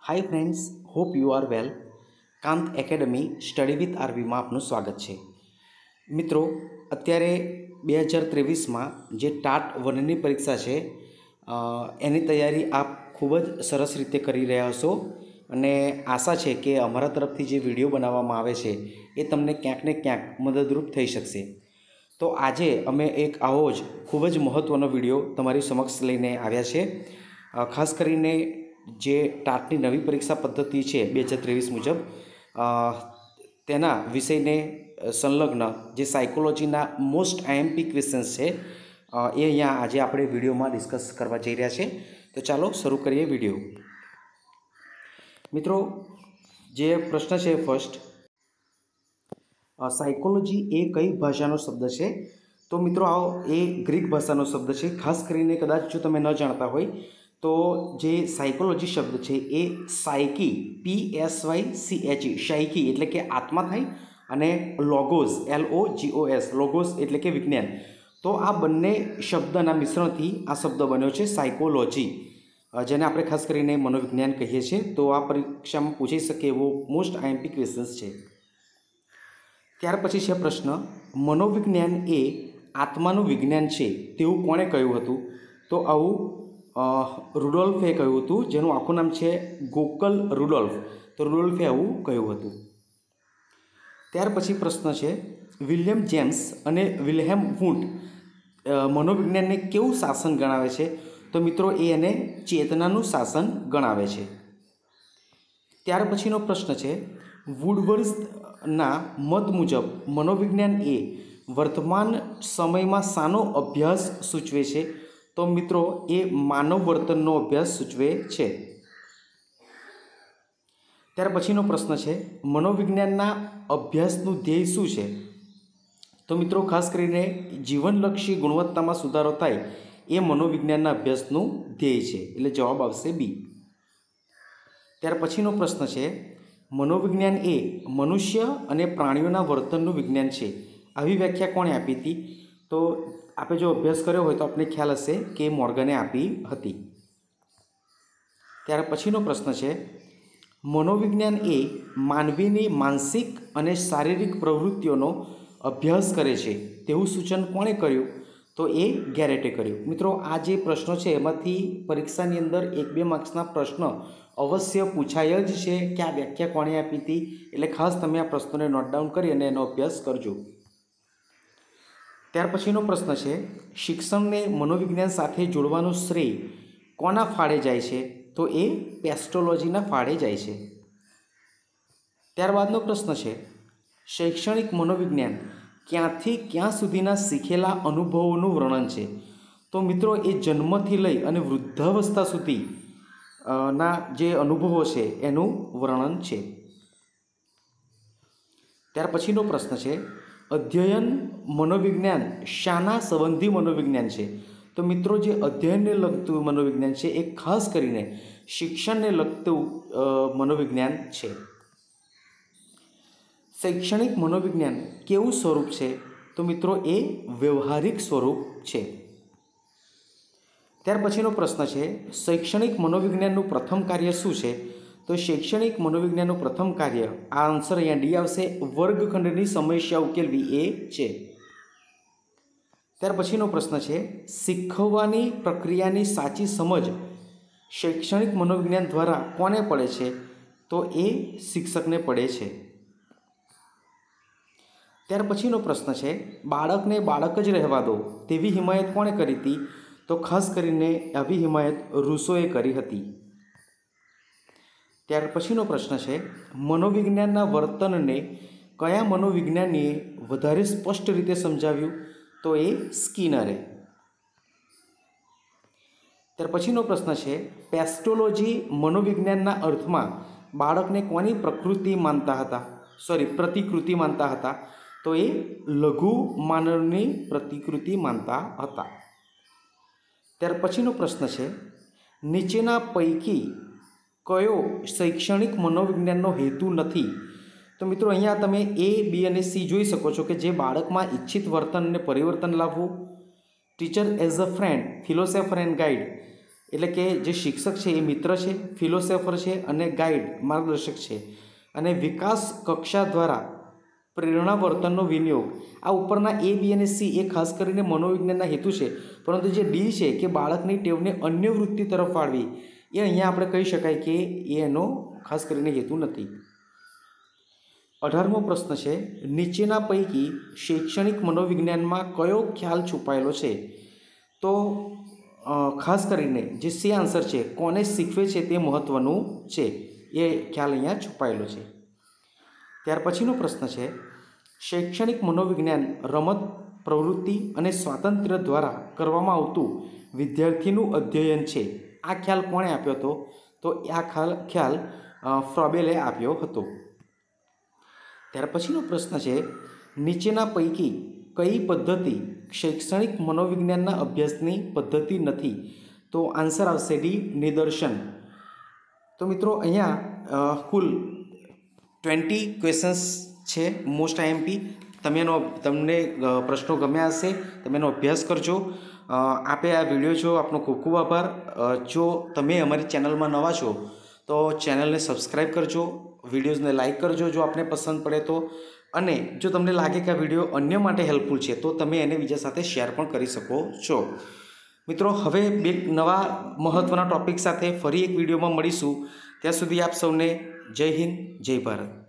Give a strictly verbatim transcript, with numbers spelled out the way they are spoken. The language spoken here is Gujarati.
Hi friends, hope you are well. Kant academy study with આરવીમાં આપનું સ્વાગત છે. મિત્રો, અત્યારે બે હજાર ત્રેવીસમાં જે ટાટ વનની પરીક્ષા છે એની તૈયારી આપ ખૂબ જ સરસ રીતે કરી રહ્યા હશો અને આશા છે કે અમારા તરફથી જે વિડીયો બનાવવામાં આવે છે એ તમને ક્યાંક ને ક્યાંક મદદરૂપ થઈ શકશે. તો આજે અમે એક આવો જ ખૂબ જ મહત્ત્વનો વિડીયો તમારી સમક્ષ લઈને આવ્યા છે. ખાસ કરીને જે ટાટની નવી પરીક્ષા પદ્ધતિ છે બે હજાર ત્રેવીસ મુજબ તેના વિષયને સંલગ્ન જે સાયકોલોજીના મોસ્ટ આઈએમપી ક્વેશ્ચન્સ છે એ અહીંયા આજે આપણે વિડીયોમાં ડિસ્કસ કરવા જઈ રહ્યા છે. તો ચાલો શરૂ કરીએ વિડીયો. મિત્રો, જે પ્રશ્ન છે ફર્સ્ટ, સાયકોલોજી એ કઈ ભાષાનો શબ્દ છે? તો મિત્રો આવો એ ગ્રીક ભાષાનો શબ્દ છે. ખાસ કરીને કદાચ જો તમે ન જાણતા હોય તો જે સાયકોલોજી શબ્દ છે એ psyche, P S Y C H E, psyche એટલે કે આત્મા થાય, અને logos, L O G O S, logos એટલે કે વિજ્ઞાન. તો આ બંને શબ્દના મિશ્રણથી આ શબ્દ બન્યો છે સાયકોલોજી, જેને આપણે ખાસ કરીને મનોવિજ્ઞાન કહીએ છીએ. તો આ પરીક્ષામાં પૂછાઈ શકે એવો મોસ્ટ આઈએમપી ક્વેશ્ચન્સ છે. ત્યાર પછી છે પ્રશ્ન, મનોવિજ્ઞાન એ આત્માનું વિજ્ઞાન છે તેવું કોણે કહ્યું હતું? તો આવું રુડોલ્ફે કહ્યું હતું, જેનું આખું નામ છે ગોકલ રુડોલ્ફ. તો રુડોલ્ફે આવું કહ્યું હતું. ત્યાર પછી પ્રશ્ન છે, વિલિયમ જેમ્સ અને વિલ્હેમ વૂન્ટ મનોવિજ્ઞાનને કેવું શાસન ગણાવે છે? તો મિત્રો એ એને ચેતનાનું શાસન ગણાવે છે. ત્યાર પછીનો પ્રશ્ન છે, વુડવર્થના મત મુજબ મનોવિજ્ઞાન એ વર્તમાન સમયમાં શાનો અભ્યાસ સૂચવે છે? તો મિત્રો એ માનવ વર્તનનો અભ્યાસ સૂચવે છે. ત્યાર પછીનો પ્રશ્ન છે, મનોવિજ્ઞાનના અભ્યાસનું ધ્યેય શું છે? તો મિત્રો ખાસ કરીને જીવનલક્ષી ગુણવત્તામાં સુધારો થાય એ મનોવિજ્ઞાનના અભ્યાસનું ધ્યેય છે, એટલે જવાબ આવશે બી. ત્યાર પછીનો પ્રશ્ન છે, મનોવિજ્ઞાન એ મનુષ્ય અને પ્રાણીઓના વર્તનનું વિજ્ઞાન છે. આવી વ્યાખ્યા કોણે આપી હતી? તો આપણે જો અભ્યાસ કર્યો હોય તો આપણે ખ્યાલ હશે કે મોર્ગને આપી હતી. ત્યાર પછીનો પ્રશ્ન છે, મનોવિજ્ઞાન એ માનવીની માનસિક અને શારીરિક પ્રવૃત્તિઓનો અભ્યાસ કરે છે તેવું સૂચન કોણે કર્યું? તો એ ગેરેટે કર્યું. મિત્રો આ જે પ્રશ્નો છે એમાંથી પરીક્ષાની અંદર એક બે માર્ક્સના પ્રશ્ન અવશ્ય પૂછાય જ છે કે આ વ્યાખ્યા કોણે આપી હતી, એટલે ખાસ તમે આ પ્રશ્નોને નોટ ડાઉન કરી અને એનો અભ્યાસ કરજો. ત્યાર પછીનો પ્રશ્ન છે, શિક્ષણને મનોવિજ્ઞાન સાથે જોડવાનું શ્રેય કોના ફાળે જાય છે? તો એ પેસ્ટોલોજીના ફાળે જાય છે. ત્યારબાદનો પ્રશ્ન છે, શૈક્ષણિક મનોવિજ્ઞાન ક્યાંથી ક્યાં સુધીના શીખેલા અનુભવોનું વર્ણન છે? તો મિત્રો એ જન્મથી લઈ અને વૃદ્ધાવસ્થા સુધી ના જે અનુભવો છે એનું વર્ણન છે. ત્યાર પછીનો પ્રશ્ન છે, અધ્યયન મનોવિજ્ઞાન શાના સંબંધી મનોવિજ્ઞાન છે? તો મિત્રો જે અધ્યયનને લગતું મનોવિજ્ઞાન છે એ ખાસ કરીને શિક્ષણને લગતું મનોવિજ્ઞાન છે. શૈક્ષણિક મનોવિજ્ઞાન કેવું સ્વરૂપ છે? તો મિત્રો એ વ્યવહારિક સ્વરૂપ છે. ત્યાર પછીનો પ્રશ્ન છે, શૈક્ષણિક મનોવિજ્ઞાનનું પ્રથમ કાર્ય શું છે? તો શૈક્ષણિક મનોવિજ્ઞાનનું પ્રથમ કાર્ય, આ આન્સર અહીંયા ડી આવશે, વર્ગખંડની સમસ્યા ઉકેલવી એ છે. ત્યાર પછીનો પ્રશ્ન છે, શીખવવાની પ્રક્રિયાની સાચી સમજ શૈક્ષણિક મનોવિજ્ઞાન દ્વારા કોને પડે છે? તો એ શિક્ષકને પડે છે. ત્યાર પછીનો પ્રશ્ન છે, બાળકને બાળક જ રહેવા દો તેવી હિમાયત કોણે કરી હતી? તો ખાસ કરીને આવી હિમાયત રૂસોએ કરી હતી. ત્યાર પછીનો પ્રશ્ન છે, મનોવિજ્ઞાનના વર્તનને કયા મનોવિજ્ઞાનીએ વધારે સ્પષ્ટ રીતે સમજાવ્યું? તો એ સ્કિનરે. ત્યાર પછીનો પ્રશ્ન છે, પેસ્ટોલોજી મનોવિજ્ઞાનના અર્થમાં બાળકને કોની પ્રકૃતિ માનતા હતા? સોરી પ્રતિકૃતિ માનતા હતા? તો એ લઘુ માનવની પ્રતિકૃતિ માનતા હતા. ત્યાર પછીનો પ્રશ્ન છે, નીચેના પૈકી કયો શૈક્ષણિક મનોવિજ્ઞાનનો હેતુ નથી? તો મિત્રો અહીંયા તમે એ, બી અને સી જોઈ શકો છો કે જે બાળકમાં ઈચ્છિત વર્તન અને પરિવર્તન લાવવું, teacher as a friend, philosopher and guide, એટલે કે જે શિક્ષક છે એ મિત્ર છે, ફિલોસોફર છે અને ગાઈડ માર્ગદર્શક છે. અને વિકાસ કક્ષા દ્વારા પ્રેરણા વર્તનનો વિનિયોગ. આ ઉપરના એ બી અને સી એ ખાસ કરીને મનોવિજ્ઞાનના હેતુ છે, પરંતુ જે ડી છે કે બાળકની ટેવને અન્ય વૃત્તિ તરફ વાળવી, એ અહીંયા આપણે કહી શકાય કે એ એનો ખાસ કરીને હેતુ નથી. અઢારમો પ્રશ્ન છે, નીચેના પૈકી શૈક્ષણિક મનોવિજ્ઞાનમાં કયો ખ્યાલ છુપાયેલો છે? તો ખાસ કરીને જે સી આન્સર છે, કોને શીખવે છે તે મહત્ત્વનું છે, એ ખ્યાલ અહીંયા છુપાયેલો છે. ત્યાર પછીનો પ્રશ્ન છે, શૈક્ષણિક મનોવિજ્ઞાન રમત, પ્રવૃત્તિ અને સ્વાતંત્ર્ય દ્વારા કરવામાં આવતું વિદ્યાર્થીનું અધ્યયન છે. આ ખ્યાલ કોણે આપ્યો હતો? તો આ ખ્યાલ ખ્યાલ ફ્રોબેલે આપ્યો હતો. ત્યાર પછીનો પ્રશ્ન છે, નીચેના પૈકી કઈ પદ્ધતિ શૈક્ષણિક મનોવિજ્ઞાનના અભ્યાસની પદ્ધતિ નથી? તો આન્સર આવશે ડી, નિદર્શન. તો મિત્રો અહીંયા કુલ ટ્વેન્ટી ક્વેશ્ચન્સ છે, મોસ્ટ આઈએમપી. તમે એનો તમને પ્રશ્નો ગમ્યા હશે, તમે એનો અભ્યાસ કરજો. આપે આ વિડીયો જો આપનો ખૂબ ખૂબ આભાર. જો તમે અમારી ચેનલમાં નવા છો તો ચેનલને સબસ્ક્રાઈબ કરજો, વિડીયોઝને લાઇક કરજો જો આપને પસંદ પડે તો. અને જો તમને લાગે કે આ વિડીયો અન્ય માટે હેલ્પફુલ છે તો તમે એને બીજા સાથે શેર પણ કરી શકો છો. મિત્રો, હવે બે નવા મહત્ત્વના ટૉપિક સાથે ફરી એક વિડીયોમાં મળીશું. ત્યાં સુધી આપ સૌને જય હિન્દ, જય ભારત.